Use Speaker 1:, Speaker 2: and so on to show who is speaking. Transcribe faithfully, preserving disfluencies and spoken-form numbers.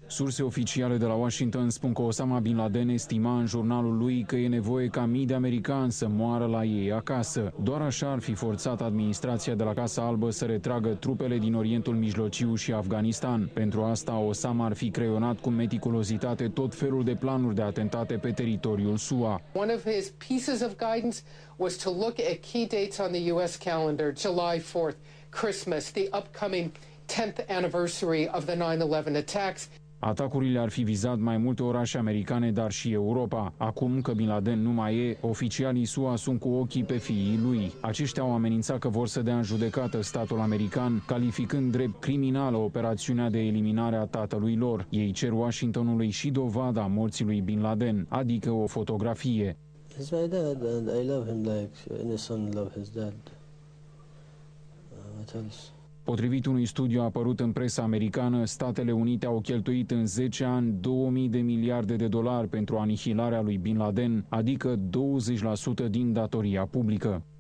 Speaker 1: Surse oficiale de la Washington spun că Osama Bin Laden estima în jurnalul lui că e nevoie ca mii de americani să moară la ei acasă. Doar așa ar fi forțat administrația de la Casa Albă să retragă trupele din Orientul Mijlociu și Afganistan. Pentru asta, Osama ar fi creionat cu meticulozitate tot felul de planuri de atentate pe teritoriul S U A.
Speaker 2: One of his pieces of guidance was to look at key dates on the U S calendar, July fourth, Christmas, the upcoming tenth anniversary of the nine eleven attacks.
Speaker 1: Atacurile ar fi vizat mai multe orașe americane, dar și Europa. Acum că Bin Laden nu mai e, oficialii S U A sunt cu ochii pe fiii lui. Aceștia au amenințat că vor să dea în judecată statul american, calificând drept criminală operațiunea de eliminare a tatălui lor. Ei cer Washingtonului și dovada morții lui Bin Laden, adică o fotografie.
Speaker 3: He's my dad and I love him like any son love his dad. Uh, what else?
Speaker 1: Potrivit unui studiu apărut în presa americană, Statele Unite au cheltuit în zece ani două mii de miliarde de dolari pentru anihilarea lui Bin Laden, adică douăzeci la sută din datoria publică.